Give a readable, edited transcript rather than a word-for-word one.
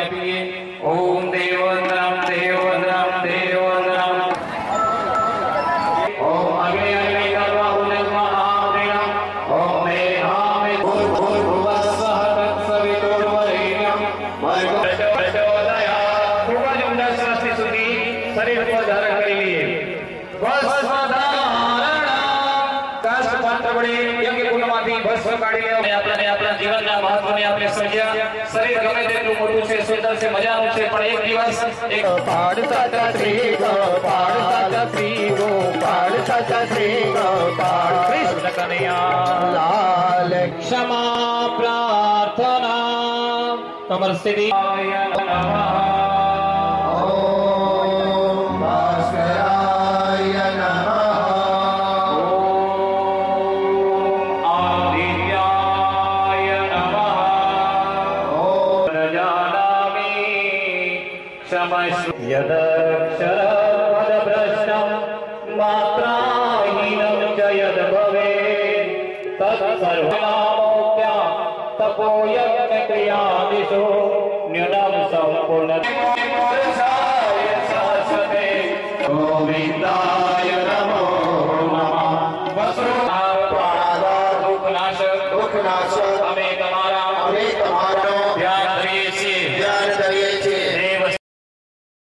આપીએ। ઓમ દેવવંદનમ દેવવંદનમ દેવવંદનમ ઓમ અગ્નિ અગ્નિ કર્મા ઉદસ્મહામૃણમ ઓમ મેહામે ભૂર્ભુવસ્સઃ તત્સવિતુર્વરેણ્યમ ભર્ગો પ્રચોદયાत्। ખૂબ જ ઉમદા શ્વાસની સુધી શરીર પર ધારણ કરી લઈએ। ભસ્મ કાઢી લેવા આપણા જીવનના મહત્વને આપણે સમજ્યા। શરીર ગમે તેટલું મોટું છે, સુંદર છે, મજાનું છે, પણ એક દિવસ એક પાડ સાચા શ્રી ગોપાળ સાચા શ્રી ગોપાળ સાચા શ્રી ગોપાળ કૃષ્ણ કનૈયા લાલ ક્ષમા પ્રાર્થના કમર સ્થિતિ ઓમ ભાસ્કરાય નમઃ यदक्षरपदभ्रष्टं मात्राहीनं च यद् भवेत् तत्सर्वनामोक्त्या तपोयज्ञक्रियादिषु न्यूनं सम्पूर्णपुरुषाय शाश्वते गोविन्दाय नमो नमः। दुःखनाश